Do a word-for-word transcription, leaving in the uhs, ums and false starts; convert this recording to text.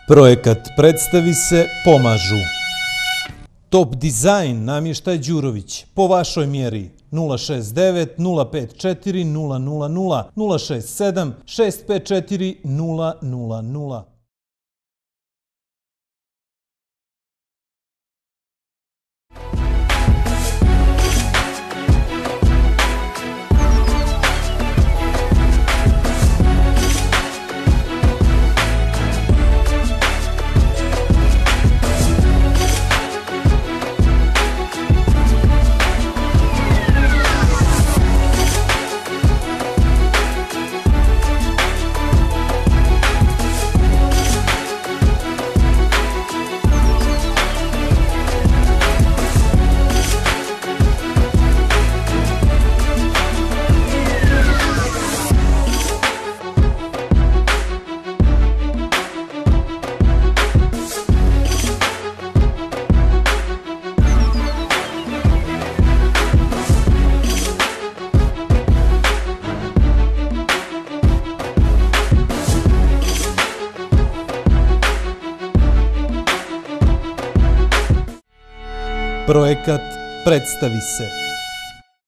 Projekat Predstavi se pomažu. Top dizajn namještaj Đurović. Po vašoj mjeri nula šest devet nula pet četiri nula nula nula nula šest sedam šest pet četiri nula nula nula. Projekat Predstavi se.